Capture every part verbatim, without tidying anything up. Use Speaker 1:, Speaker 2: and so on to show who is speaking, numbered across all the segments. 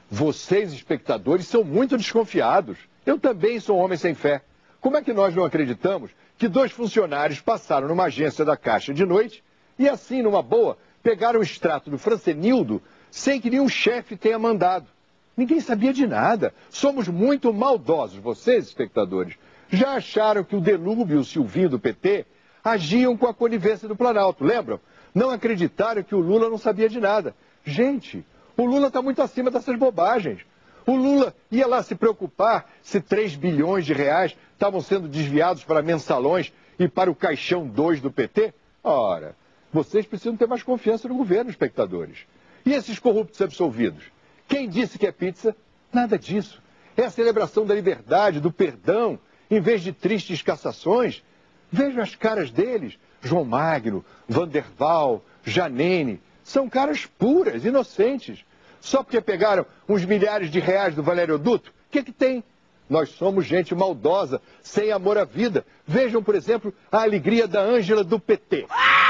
Speaker 1: Vocês, espectadores, são muito desconfiados. Eu também sou um homem sem fé. Como é que nós não acreditamos que dois funcionários passaram numa agência da Caixa de noite e assim, numa boa, pegaram o extrato do Francenildo sem que nenhum chefe tenha mandado? Ninguém sabia de nada. Somos muito maldosos, vocês, espectadores. Já acharam que o Delúbio e o Silvinho do P T agiam com a conivência do Planalto, lembram? Não acreditaram que o Lula não sabia de nada. Gente, o Lula está muito acima dessas bobagens. O Lula ia lá se preocupar se três bilhões de reais estavam sendo desviados para mensalões e para o caixão dois do P T? Ora, vocês precisam ter mais confiança no governo, espectadores. E esses corruptos absolvidos? Quem disse que é pizza? Nada disso. É a celebração da liberdade, do perdão, em vez de tristes cassações. Vejam as caras deles. João Magno, Vanderval, Janene. São caras puras, inocentes. Só porque pegaram uns milhares de reais do Valério Duto, o que que tem? Nós somos gente maldosa, sem amor à vida. Vejam, por exemplo, a alegria da Ângela do P T.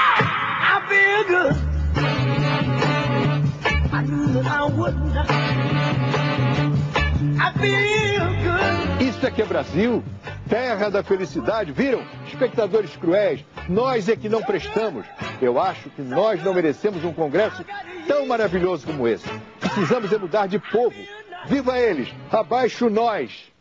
Speaker 1: Isso é que é Brasil, terra da felicidade. Viram? Espectadores cruéis, nós é que não prestamos. Eu acho que nós não merecemos um congresso tão maravilhoso como esse. Precisamos é mudar de povo. Viva eles! Abaixo nós!